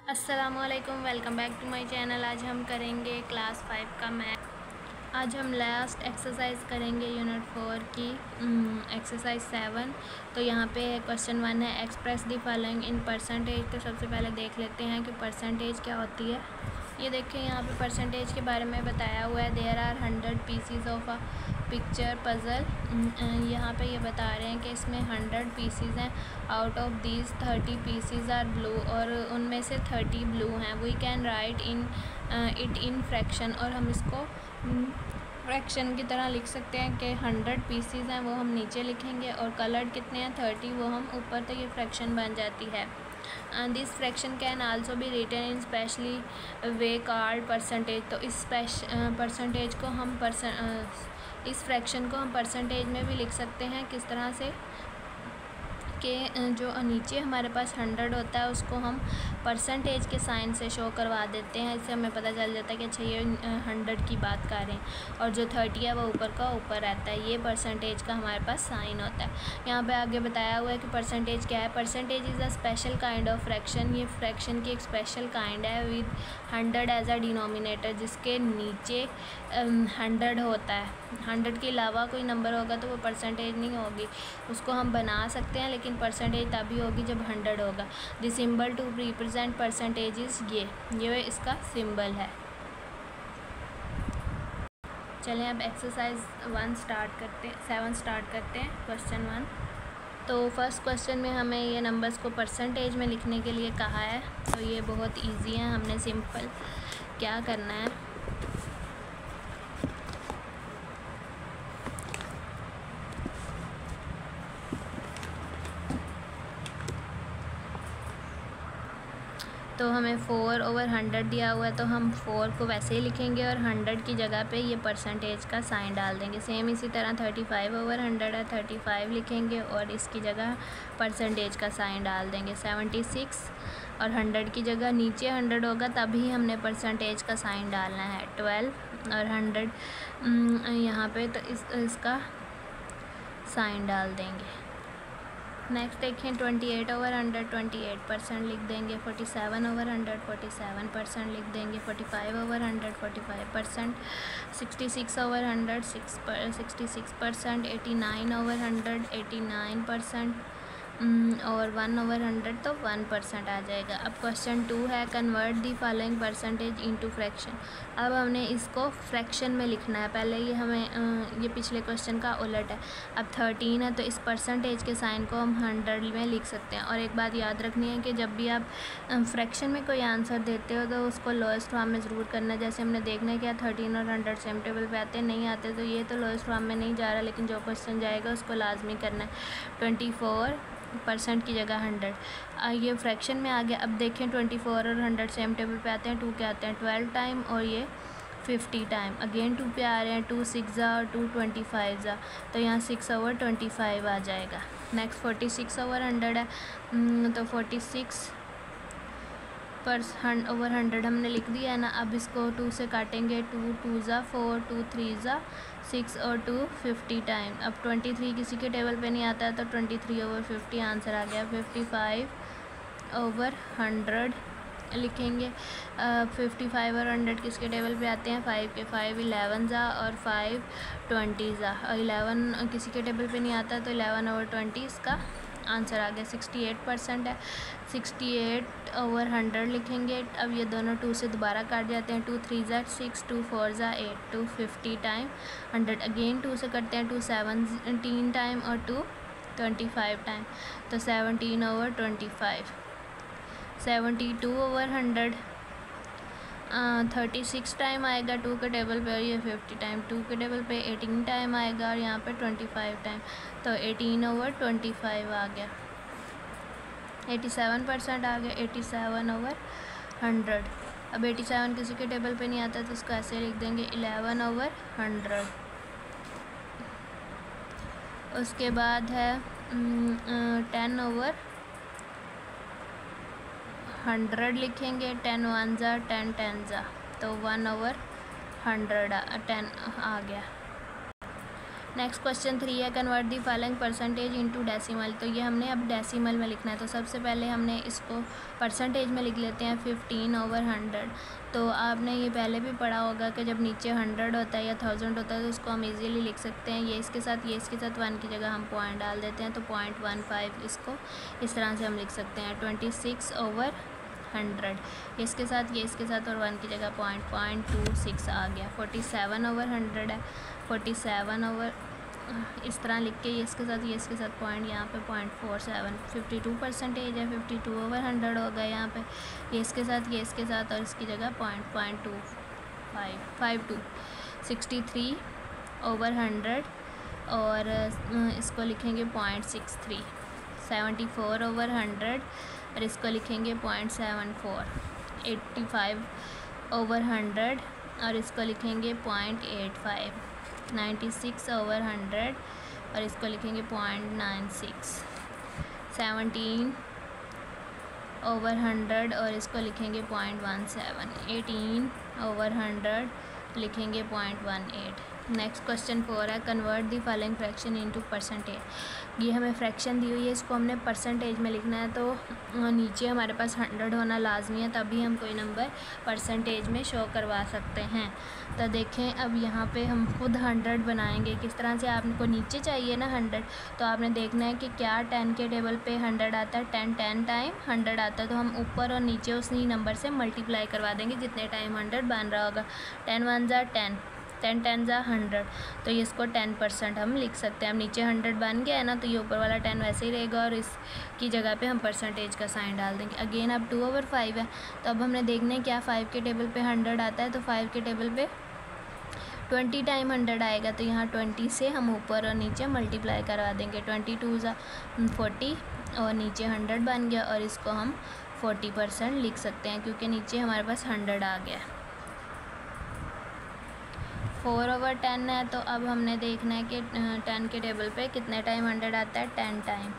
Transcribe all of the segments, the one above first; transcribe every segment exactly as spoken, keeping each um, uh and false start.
अस्सलामुअलैकुम, welcome back to my channel. आज हम करेंगे क्लास फाइव का मैथ। आज हम लास्ट एक्सरसाइज करेंगे यूनिट फोर की एक्सरसाइज सेवन। तो यहाँ पे क्वेश्चन वन है, express the following in percentage. तो सबसे पहले देख लेते हैं कि परसेंटेज क्या होती है। ये देखिए यहाँ पे परसेंटेज के बारे में बताया हुआ है। There are hundred pieces of a picture puzzle. यहाँ पे ये बता रहे हैं कि इसमें हंड्रेड पीसीज हैं। Out of these thirty pieces are blue, और उनमें से थर्टी ब्लू हैं। We can write in it in fraction, और हम इसको फ्रैक्शन की तरह लिख सकते हैं कि हंड्रेड पीसीज हैं वो हम नीचे लिखेंगे, और कलर्ड कितने हैं थर्टी, वो हम ऊपर, तो ये फ्रैक्शन बन जाती है। This fraction can also be written in specially way called percentage. तो इस परसेंटेज को हम परसेंट इस फ्रैक्शन को हम परसेंटेज में भी लिख सकते हैं। किस तरह से कि जो नीचे हमारे पास हंड्रेड होता है उसको हम परसेंटेज के साइन से शो करवा देते हैं। इससे हमें पता चल जाता है कि अच्छा ये हंड्रेड की बात कर रहे हैं, और जो थर्टी है वो ऊपर का ऊपर रहता है। ये परसेंटेज का हमारे पास साइन होता है। यहाँ पे आगे बताया हुआ है कि परसेंटेज क्या है। Percentage is a special kind of fraction. ये फ्रैक्शन की एक स्पेशल काइंड है with hundred as a denominator, जिसके नीचे हंड्रेड होता है। हंड्रेड के अलावा कोई नंबर होगा तो वो परसेंटेज नहीं होगी, उसको हम बना सकते हैं, लेकिन परसेंटेज तभी होगी जब हंड्रेड होगा। The symbol to represent percentages, ये ये इसका सिंबल है। चलें अब एक्सरसाइज वन स्टार्ट करते हैं सेवन स्टार्ट करते हैं। क्वेश्चन वन, तो फर्स्ट क्वेश्चन में हमें ये नंबर्स को परसेंटेज में लिखने के लिए कहा है। तो ये बहुत इजी है। हमने सिंपल क्या करना है, तो हमें फ़ोर ओवर हंड्रेड दिया हुआ है, तो हम फ़ोर को वैसे ही लिखेंगे और हंड्रेड की जगह पे ये परसेंटेज का साइन डाल देंगे। सेम इसी तरह थर्टी फाइव ओवर हंड्रेड है, थर्टी फाइव लिखेंगे और इसकी जगह परसेंटेज का साइन डाल देंगे। सेवेंटी सिक्स और हंड्रेड की जगह नीचे हंड्रेड होगा तभी हमने परसेंटेज का साइन डालना है। ट्वेल्व और हंड्रेड यहाँ पे, तो इस इसका साइन डाल देंगे। नेक्स्ट देखें, twenty eight over hundred, twenty eight percent लिख देंगे। Forty seven over hundred, forty seven percent लिख देंगे। Forty five over hundred, forty five percent. Sixty six over hundred, six पर sixty six percent. Eighty nine over hundred, eighty nine percent. और one over hundred तो one percent आ जाएगा। अब question two है, convert the following percentage into fraction. अब हमने इसको फ्रैक्शन में लिखना है। पहले ये हमें ये पिछले क्वेश्चन का उलट है। अब थर्टीन है तो इस परसेंटेज के साइन को हम हंड्रेड में लिख सकते हैं। और एक बात याद रखनी है कि जब भी आप फ्रैक्शन में कोई आंसर देते हो तो उसको लोएस्ट फॉर्म में ज़रूर करना है। जैसे हमने देखना है कि थर्टीन और हंड्रेड सेम टेबल पे आते नहीं आते, तो ये तो लोएस्ट फॉर्म में नहीं जा रहा, लेकिन जो क्वेश्चन जाएगा उसको लाजमी करना है। ट्वेंटी फोर परसेंट की जगह हंड्रेड, ये फ्रैक्शन में आ गया। अब देखें ट्वेंटी फोर और हंड्रेड सेम टेबल पे आते हैं, टू के आते हैं ट्वेल्व टाइम और ये फिफ्टी टाइम। अगेन टू पे आ रहे हैं, टू सिक्स ज़ा और टू ट्वेंटी फाइव ज़ा, तो यहाँ सिक्स ओवर ट्वेंटी फाइव आ जाएगा। Next forty six over hundred है, तो फोर्टी सिक्स पर ओवर हंड्रेड हमने लिख दिया है ना। अब इसको टू से काटेंगे, टू टू ज़ा फोर, टू थ्री ज़ा सिक्स और टू फिफ्टी टाइम। अब ट्वेंटी थ्री किसी के टेबल पे नहीं आता है, तो twenty three over fifty answer आ गया। फिफ्टी फाइव ओवर हंड्रेड लिखेंगे। फिफ्टी फाइव और हंड्रेड किसके टेबल पे आते हैं, फाइव के। फाइव इलेवन ज़ा और फाइव ट्वेंटी ज़ा। इलेवन किसी के टेबल पे नहीं आता, तो इलेवन ओवर ट्वेंटी इसका आंसर आ गया। सिक्सटी एट परसेंट है। सिक्सटी एट ओवर हंड्रेड लिखेंगे। अब ये दोनों टू से दोबारा काट जाते हैं, टू थ्री ज़ा सिक्स, टू फोर ज़ा eight, two fifty time hundred. Again two से करते हैं, टू सेवनटीन टाइम और टू ट्वेंटी फाइव टाइम, तो seventeen over twenty five. Seventy two over hundred thirty six time आएगा टू के table पे, और ये फिफ्टी टाइम। टू के टेबल पे एटीन टाइम आएगा और यहाँ पे ट्वेंटी फाइव टाइम, तो एटीन ओवर ट्वेंटी फाइव आ गया। एटी सेवन परसेंट आ गया। Eighty seven over hundred. अब एटी सेवन किसी के टेबल पे नहीं आता, तो इसको ऐसे लिख देंगे, इलेवन ओवर हंड्रेड। उसके बाद है टेन ओवर हंड्रेड लिखेंगे। टेन वन ज़ा, टेन टेन ज़ा, तो वन ओवर हंड्रेड टेन आ गया। नेक्स्ट क्वेश्चन थ्री है, convert the following percentage into decimal. तो ये हमने अब डेसिमल में लिखना है। तो सबसे पहले हमने इसको परसेंटेज में लिख लेते हैं, फिफ्टीन ओवर हंड्रेड। तो आपने ये पहले भी पढ़ा होगा कि जब नीचे हंड्रेड होता है या थाउजेंड होता है तो उसको हम इजीली लिख सकते हैं। ये इसके साथ ये इसके साथ वन की जगह हम पॉइंट डाल देते हैं, तो पॉइंट वन फाइव इसको इस तरह से हम लिख सकते हैं। ट्वेंटी सिक्स ओवर हंड्रेड, ये इसके साथ ये इसके साथ और वन की जगह पॉइंट पॉइंट टू सिक्स आ गया। फोर्टी सेवन ओवर हंड्रेड है, फोर्टी सेवन ओवर इस तरह लिख के ये इसके साथ ये इसके साथ पॉइंट यहाँ पे point four seven. Fifty two percentage है, फिफ्टी टू ओवर हंड्रेड हो गया यहाँ पे, ये इसके साथ ये इसके साथ और इसकी जगह point point two five five two. Sixty three over hundred और इसको लिखेंगे point six three. Seventy four over hundred और इसको लिखेंगे point seven four. Eighty five over hundred और इसको लिखेंगे point eight five. Ninety six over hundred और इसको लिखेंगे point nine six. Seventeen over hundred और इसको लिखेंगे point one seven. Eighteen over hundred लिखेंगे point one eight. Next question four है, convert the following fraction into percentage. ये हमें फ्रैक्शन दी हुई है, इसको हमने परसेंटेज में लिखना है। तो नीचे हमारे पास हंड्रेड होना लाजमी है, तभी हम कोई नंबर परसेंटेज में शो करवा सकते हैं। तो देखें अब यहाँ पे हम खुद हंड्रेड बनाएंगे। किस तरह से आपको नीचे चाहिए ना हंड्रेड, तो आपने देखना है कि क्या टेन के टेबल पे हंड्रेड आता है। टेन टेन टाइम हंड्रेड आता है, तो हम ऊपर और नीचे उसी नंबर से मल्टीप्लाई करवा देंगे जितने टाइम हंड्रेड बन रहा होगा। टेन वन ज़ा टेन, टेन टेन ज़ा हंड्रेड, तो ये इसको टेन परसेंट हम लिख सकते हैं। अब नीचे हंड्रेड बन गया है ना, तो ये ऊपर वाला टेन वैसे ही रहेगा और इसकी जगह पे हम परसेंटेज का साइन डाल देंगे। अगेन अब टू ओवर फाइव है, तो अब हमने देखना है क्या फाइव के टेबल पे हंड्रेड आता है। तो फाइव के टेबल पे ट्वेंटी टाइम हंड्रेड आएगा, तो यहाँ ट्वेंटी से हम ऊपर और नीचे मल्टीप्लाई करवा देंगे। ट्वेंटी टू ज़ा फोर्टी और नीचे हंड्रेड बन गया और इसको हम फोर्टी परसेंट लिख सकते हैं क्योंकि नीचे हमारे पास हंड्रेड आ गया। फोर ओवर टेन है, तो अब हमने देखना है कि टेन के टेबल पे कितने टाइम हंड्रेड आता है। टेन टाइम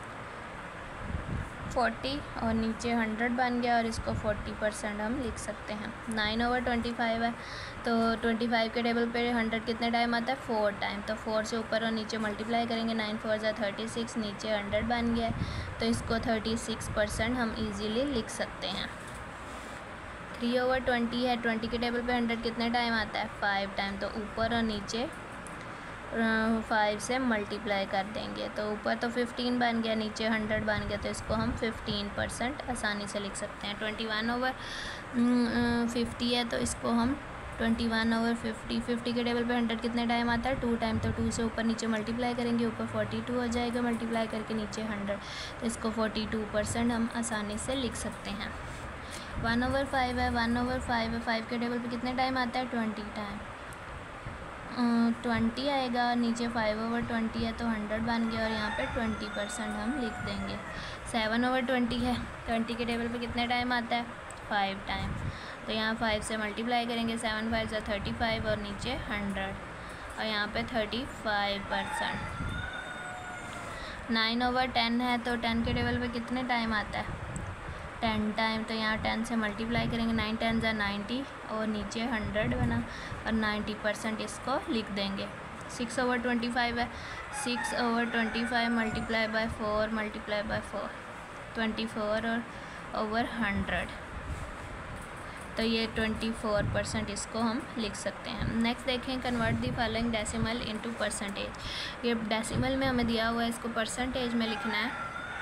फोर्टी और नीचे हंड्रेड बन गया और इसको फोर्टी परसेंट हम लिख सकते हैं। नाइन ओवर ट्वेंटी फाइव है, तो ट्वेंटी फाइव के टेबल पे हंड्रेड कितने टाइम आता है। फोर टाइम, तो फोर से ऊपर और नीचे मल्टीप्लाई करेंगे। नाइन फोर ज़ा थर्टी सिक्स, नीचे हंड्रेड बन गया, तो इसको थर्टी सिक्स परसेंट हम ईज़िली लिख सकते हैं। थ्री ओवर ट्वेंटी है, ट्वेंटी के टेबल पे हंड्रेड कितने टाइम आता है। फाइव टाइम, तो ऊपर और नीचे फाइव से मल्टीप्लाई कर देंगे, तो ऊपर तो फिफ्टीन बन गया, नीचे हंड्रेड बन गया, तो इसको हम फिफ्टीन परसेंट आसानी से लिख सकते हैं। ट्वेंटी वन ओवर फिफ्टी है, तो इसको हम twenty one over fifty. Fifty के टेबल पे हंड्रेड कितने टाइम आता है। टू टाइम, तो टू से ऊपर नीचे मल्टीप्लाई करेंगे, ऊपर फोर्टी टू हो जाएगा, मल्टीप्लाई करके नीचे हंड्रेड, तो इसको फोर्टी टू परसेंट हम आसानी से लिख सकते हैं। वन ओवर फाइव है, वन ओवर फाइव है, फाइव के टेबल पे कितने टाइम आता है। ट्वेंटी टाइम, ट्वेंटी आएगा, नीचे फाइव ओवर ट्वेंटी है, तो हंड्रेड बन गया और यहाँ पे ट्वेंटी परसेंट हम लिख देंगे। सेवन ओवर ट्वेंटी है, ट्वेंटी के टेबल पे कितने टाइम आता है। फाइव टाइम, तो यहाँ फाइव से मल्टीप्लाई करेंगे। सेवन फाइव ज़ा थर्टी फाइव और नीचे हंड्रेड और यहाँ पे thirty five percent. Nine over ten है, तो टेन के टेबल पे कितने टाइम आता है। टेन टाइम, तो यहाँ टेन से मल्टीप्लाई करेंगे। नाइन टेन ज़ा नाइन्टी और नीचे हंड्रेड बना और नाइन्टी परसेंट इसको लिख देंगे। सिक्स ओवर ट्वेंटी फाइव है, six over twenty five multiply by four multiply by four, twenty four और ओवर हंड्रेड, तो ये ट्वेंटी फोर परसेंट इसको हम लिख सकते हैं। नेक्स्ट देखें, convert the following decimal into percentage. ये डेसिमल में हमें दिया हुआ है, इसको परसेंटेज में लिखना है।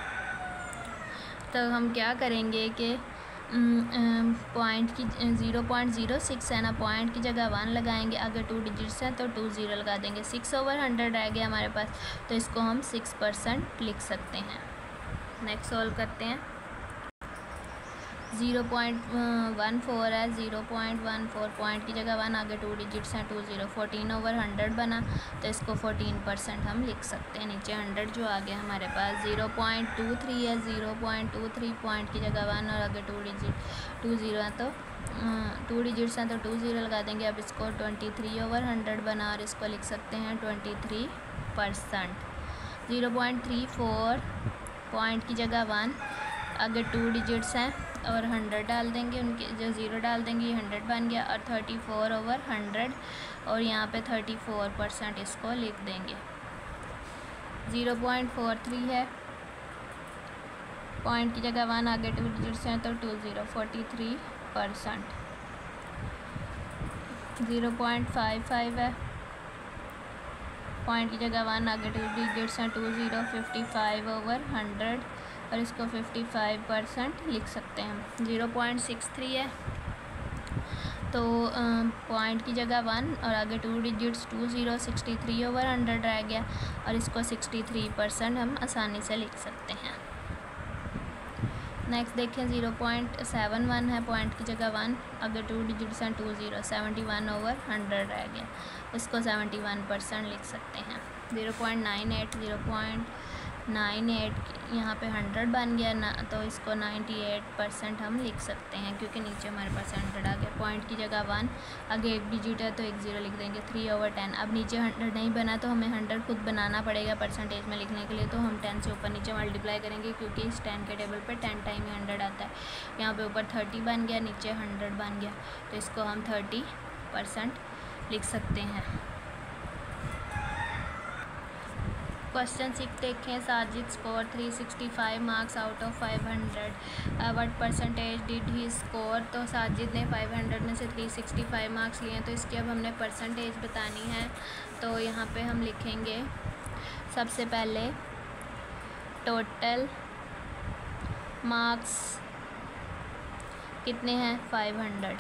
तो हम क्या करेंगे कि पॉइंट की ज़ीरो पॉइंट ज़ीरो सिक्स है ना, पॉइंट की जगह वन लगाएंगे। अगर टू डिजिट्स हैं तो टू ज़ीरो लगा देंगे। सिक्स ओवर हंड्रेड रह गया हमारे पास, तो इसको हम सिक्स परसेंट लिख सकते हैं। नेक्स्ट सॉल्व करते हैं। ज़ीरो पॉइंट वन फोर है, zero point one four, point की जगह वन, आगे टू डिजिट्स हैं, two zero. Fourteen over hundred बना, तो इसको फोर्टीन परसेंट हम लिख सकते हैं। नीचे हंड्रेड जो आ गया हमारे पास। ज़ीरो पॉइंट टू थ्री है, zero point two three, point की जगह वन और आगे टू डिजिट टू ज़ीरो है, तो टू डिजिट्स हैं तो टू ज़ीरो लगा देंगे। अब इसको ट्वेंटी थ्री ओवर हंड्रेड बना और इसको लिख सकते हैं twenty three percent. Zero point three four, point की जगह वन, अगर टू डिजिट्स हैं और हंड्रेड डाल देंगे, उनके जो ज़ीरो डाल देंगे ये हंड्रेड बन गया, और थर्टी फोर ओवर हंड्रेड, और यहाँ पे थर्टी फोर परसेंट इसको लिख देंगे। ज़ीरो पॉइंट फोर थ्री है, पॉइंट की जगह वन आगे टू डिजिट्स हैं तो two zero forty three percent. Zero point five five है, पॉइंट की जगह वन आगे टू डिजिट्स हैं two zero fifty five over hundred, और इसको फिफ्टी फाइव परसेंट लिख सकते हैं। ज़ीरो पॉइंट सिक्स थ्री है, तो पॉइंट की जगह वन और आगे two digits two zero sixty three over hundred रह गया, और इसको सिक्सटी थ्री परसेंट हम आसानी से लिख सकते हैं। नेक्स्ट देखें, ज़ीरो पॉइंट सेवन वन है, पॉइंट की जगह वन अगर टू डिजिट्स हैं two zero seventy one over hundred रह गया, इसको सेवेंटी वन परसेंट लिख सकते हैं। Zero point nine eight zero point nine eight यहाँ पे हंड्रेड बन गया ना, तो इसको नाइन्टी एट परसेंट हम लिख सकते हैं क्योंकि नीचे हमारे पास हंड्रेड आ गया। पॉइंट की जगह वन आगे एक डिजिट है तो एक ज़ीरो लिख देंगे। थ्री ओवर टेन, अब नीचे हंड्रेड नहीं बना तो हमें हंड्रेड खुद बनाना पड़ेगा परसेंटेज में लिखने के लिए, तो हम टेन से ऊपर नीचे मल्टीप्लाई करेंगे क्योंकि इस टेन के टेबल पर टेन टाइम ही हंड्रेड आता है। यहाँ पर ऊपर थर्टी बन गया, नीचे हंड्रेड बन गया, तो इसको हम थर्टी परसेंट लिख सकते हैं। क्वेश्चन सिक्स देखें, Sajid score three sixty five marks out of five hundred, what percentage did he score. तो साजिद ने फाइव हंड्रेड में से थ्री सिक्सटी फाइव मार्क्स लिए हैं, तो इसकी अब हमने परसेंटेज बतानी है। तो यहाँ पे हम लिखेंगे सबसे पहले टोटल मार्क्स कितने हैं फाइव हंड्रेड,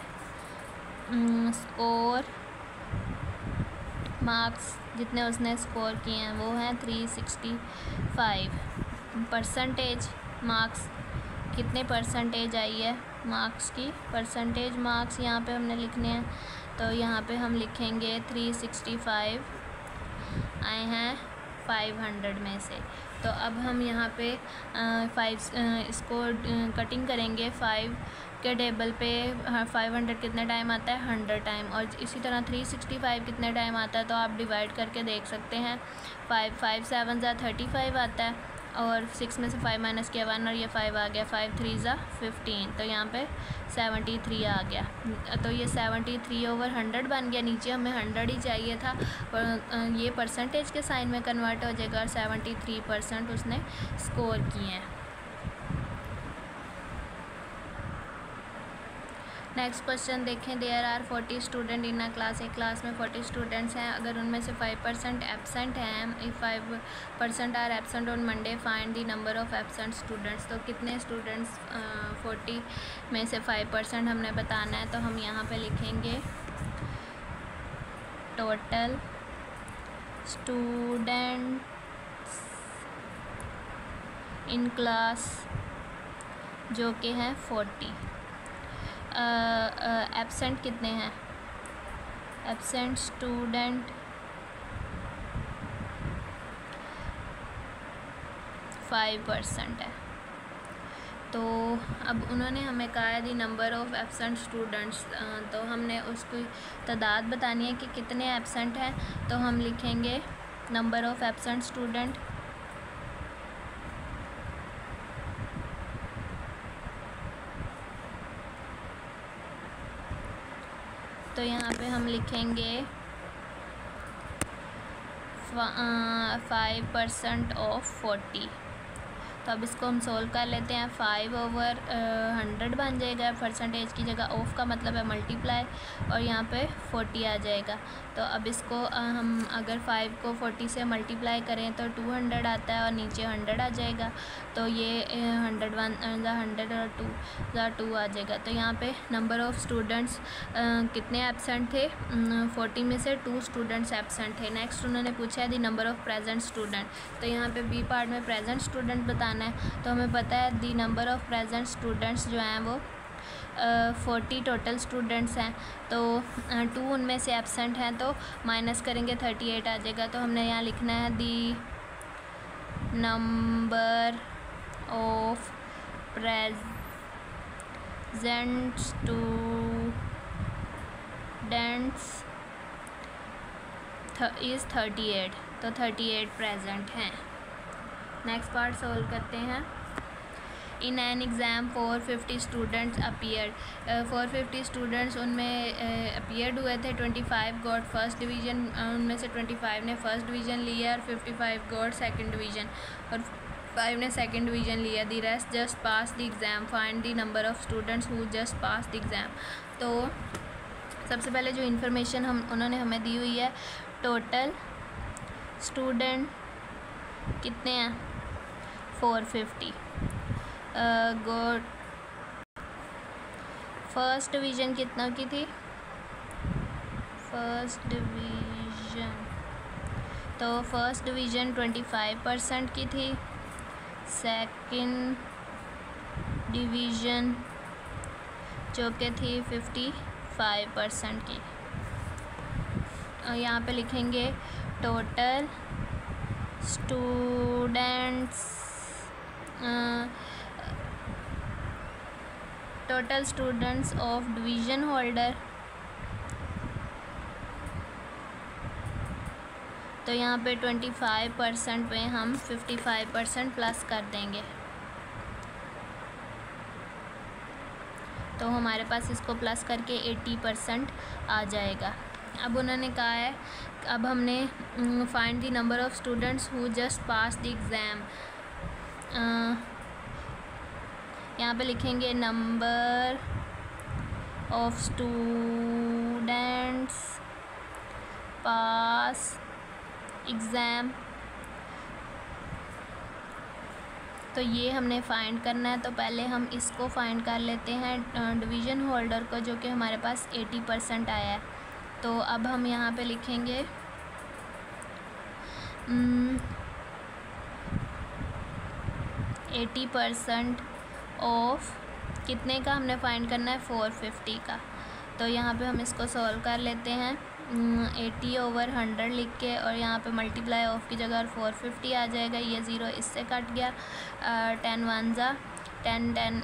स्कोर मार्क्स जितने उसने स्कोर किए हैं वो हैं three sixty five, percentage marks कितने परसेंटेज आई है मार्क्स की, परसेंटेज मार्क्स यहाँ पे हमने लिखने हैं, तो यहाँ पे हम लिखेंगे थ्री सिक्सटी फाइव आए हैं फाइव हंड्रेड में से। तो अब हम यहाँ पे फाइव इसको कटिंग करेंगे, फाइव के टेबल पे फाइव हंड्रेड कितने टाइम आता है हंड्रेड टाइम, और इसी तरह थ्री सिक्सटी फाइव कितने टाइम आता है तो आप डिवाइड करके देख सकते हैं। फाइव फाइव सेवन ज़ा थर्टी फाइव आता है, और सिक्स में से फाइव माइनस किया वन और ये फाइव आ गया, फाइव थ्री ज़ा फिफ्टीन, तो यहाँ पे सेवेंटी थ्री आ गया, तो ये सेवेंटी थ्री ओवर हंड्रेड बन गया। नीचे हमें हंड्रेड ही चाहिए था, और ये परसेंटेज के साइन में कन्वर्ट हो जाएगा, और सेवेंटी थ्री परसेंट उसने स्कोर किए हैं। नेक्स्ट क्वेश्चन देखें, there are forty student in a class, एक क्लास में फोर्टी स्टूडेंट्स हैं, अगर उनमें से फाइव परसेंट एबसेंट हैं, if five percent are absent on Monday find the number of absent students. तो कितने स्टूडेंट्स फोर्टी में से फाइव परसेंट हमने बताना है, तो हम यहाँ पे लिखेंगे टोटल स्टूडेंट्स इन क्लास जो कि हैं फोर्टी। एबसेंट uh, uh, कितने हैं, एबसेंट स्टूडेंट फाइव परसेंट है। तो अब उन्होंने हमें कहा है the number of absent students, तो हमने उसकी तादाद बतानी है कि कितने एबसेंट हैं, तो हम लिखेंगे नंबर ऑफ़ एबसेंट स्टूडेंट तो यहाँ पे हम लिखेंगे फाइव परसेंट ऑफ फोर्टी। तो अब इसको हम सोल्व कर लेते हैं, फाइव ओवर हंड्रेड बन जाएगा, परसेंटेज की जगह ऑफ का मतलब है मल्टीप्लाई, और यहाँ पे फोर्टी आ जाएगा। तो अब इसको uh, हम अगर फाइव को फोर्टी से मल्टीप्लाई करें तो टू हंड्रेड आता है, और नीचे हंड्रेड आ जाएगा, तो ये हंड्रेड वन ज़ा हंड्रेड और टू ज़ा टू आ जाएगा। तो यहाँ पे नंबर ऑफ़ स्टूडेंट्स कितने एबसेंट थे, फोर्टी में से टू स्टूडेंट्स एबसेंट थे। नेक्स्ट उन्होंने पूछा है the number of present student, तो यहाँ पे बी पार्ट में प्रेजेंट स्टूडेंट बताना है, तो हमें पता है the number of present students जो हैं वो फोर्टी टोटल स्टूडेंट्स हैं, तो टू uh, उनमें से एबसेंट हैं, तो माइनस करेंगे थर्टी एट आ जाएगा। तो हमने यहाँ लिखना है the number of present students is thirty eight, तो थर्टी एट प्रेजेंट हैं। नेक्स्ट पार्ट सोल्व करते हैं। In an exam four fifty students appeared, four fifty students उनमें अपीयर्ड हुए थे, twenty five got first division, उनमें से ट्वेंटी फाइव ने फर्स्ट डिवीज़न लिया और fifty five got second division और फाइव ने सेकंड डिवीज़न लिया। The rest just pass the exam, find the number of students who just pass the exam. तो सबसे पहले जो इन्फॉर्मेशन हम उन्होंने हमें दी हुई है, टोटल स्टूडेंट कितने हैं, four fifty. Go first division कितना की थी, फर्स्ट डिवीज़न तो first division twenty five percent की थी, सेकंड डिवीज़न जो कि थी फिफ्टी फाइव परसेंट की। और यहाँ पे लिखेंगे total students, total students of division holder, तो यहाँ पे ट्वेंटी फाइव परसेंट पे हम फिफ्टी फाइव परसेंट प्लस कर देंगे, तो हमारे पास इसको प्लस करके एटी परसेंट आ जाएगा। अब उन्होंने कहा है, अब हमने find the number of students who just pass the exam, यहाँ पे लिखेंगे number of students pass exam, तो ये हमने फ़ाइंड करना है। तो पहले हम इसको फ़ाइंड कर लेते हैं डिवीज़न होल्डर को, जो कि हमारे पास एटी परसेंट आया है। तो अब हम यहाँ पे लिखेंगे एटी परसेंट ऑफ कितने का हमने फ़ाइंड करना है, फोर फिफ्टी का। तो यहाँ पे हम इसको सॉल्व कर लेते हैं, एटी ओवर हंड्रेड लिख के, और यहाँ पे मल्टीप्लाई ऑफ की जगह फोर फिफ्टी आ जाएगा, ये ज़ीरो इससे कट गया, टेन वन ज़ा टेन, टेन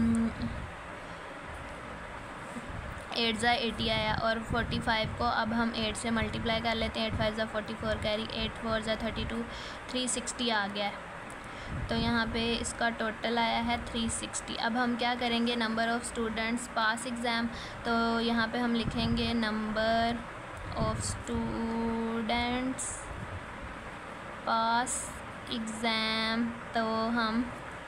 एट ज़ा एटी आया, और फोर्टी फाइव को अब हम एट से मल्टीप्लाई कर लेते हैं, एट फाइव ज़ा forty four carry, eight four ज़ा थर्टी टू, थ्री सिक्सटी आ गया है। तो यहाँ पे इसका टोटल आया है थ्री सिक्सटी। अब हम क्या करेंगे, number of students pass exam, तो यहाँ पे हम लिखेंगे number of students pass exam, तो हम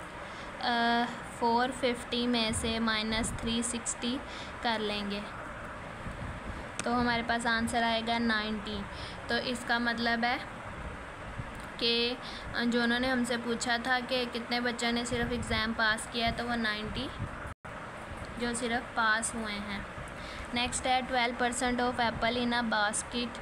फोर फिफ्टी में से माइनस थ्री सिक्सटी कर लेंगे, तो हमारे पास आंसर आएगा नाइन्टी। तो इसका मतलब है कि जो उन्होंने हमसे पूछा था कि कितने बच्चों ने सिर्फ एग्ज़ाम पास किया, तो वो नाइन्टी जो सिर्फ पास हुए हैं। नेक्स्ट है twelve percent of apple in a basket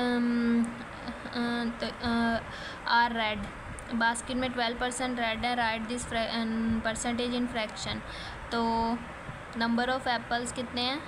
are red, basket में ट्वेल्व परसेंट रेड है, right this percentage in fraction. तो नंबर ऑफ़ एप्पल्स कितने हैं,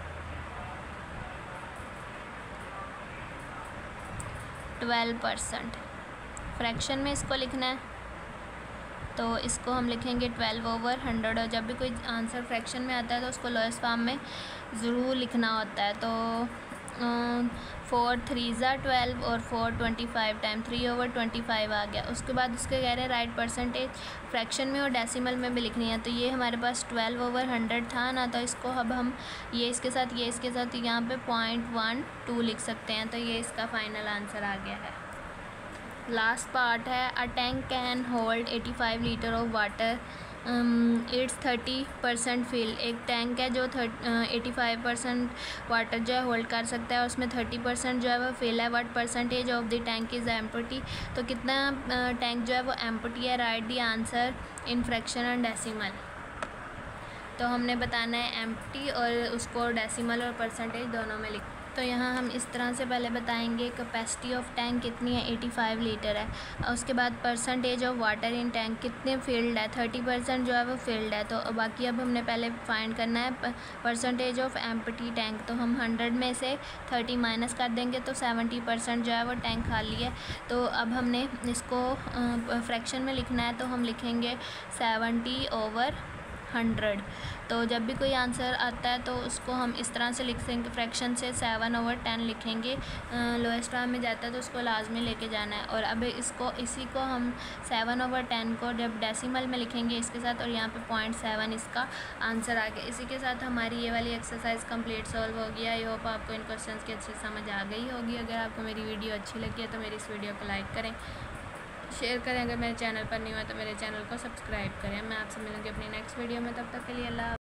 ट्वेल्व परसेंट, फ्रैक्शन में इसको लिखना है, तो इसको हम लिखेंगे ट्वेल्व ओवर हंड्रेड। और जब भी कोई आंसर फ्रैक्शन में आता है तो उसको लोएस्ट फॉर्म में ज़रूर लिखना होता है। तो फोर थ्री ज़ा ट्वेल्व और four twenty five time three over twenty five आ गया। उसके बाद उसके कह रहे हैं राइट परसेंटेज फ्रैक्शन में और डेसिमल में भी लिखनी है। तो ये हमारे पास ट्वेल्व ओवर हंड्रेड था ना, तो इसको अब हम ये इसके साथ ये इसके साथ यहाँ पे पॉइंट वन टू लिख सकते हैं। तो ये इसका फाइनल आंसर आ गया है। लास्ट पार्ट है, a tank can hold eighty five litre of water, it's thirty percent fill. एक टैंक है जो एटी फाइव परसेंट वाटर जो है होल्ड कर सकता है और उसमें थर्टी परसेंट जो है वो फिल है। What percentage of the tank is empty, तो कितना टैंक जो है वो एम्प्टी है। Right the answer in fraction and decimal. तो हमने बताना है एम्प्टी और उसको डेसिमल और परसेंटेज दोनों में लिख। तो यहाँ हम इस तरह से पहले बताएंगे कैपेसिटी ऑफ टैंक कितनी है, एटी फाइव लीटर है। और उसके बाद percentage of water in tank कितने फील्ड है, थर्टी परसेंट जो है वो फील्ड है। तो बाकी अब हमने पहले फाइंड करना है परसेंटेज ऑफ एम्प्टी टैंक। तो हम हंड्रेड में से थर्टी माइनस कर देंगे तो सेवेंटी परसेंट जो है वो टैंक खाली है। तो अब हमने इसको फ्रैक्शन में लिखना है, तो हम लिखेंगे सेवेंटी ओवर हंड्रेड। तो जब भी कोई आंसर आता है तो उसको हम इस तरह से लिख देंगे, फ्रैक्शन से सेवन ओवर टेन लिखेंगे, लोएस्ट फॉर्म में जाता है तो उसको लाजमी लेके जाना है। और अब इसको इसी को हम सेवन ओवर टेन को जब डेसिमल में लिखेंगे इसके साथ, और यहाँ पे पॉइंट सेवन इसका आंसर आ गया। इसी के साथ हमारी ये वाली एक्सरसाइज कंप्लीट सॉल्व हो गया। आई होप आपको इन क्वेश्चंस की अच्छी समझ आ गई होगी। अगर आपको मेरी वीडियो अच्छी लगी है तो मेरी इस वीडियो को लाइक करें, शेयर करें। अगर मेरे चैनल पर नहीं हुआ तो मेरे चैनल को सब्सक्राइब करें। मैं आपसे मिलूंगी अपनी नेक्स्ट वीडियो में, तब तक के लिए अल्लाह।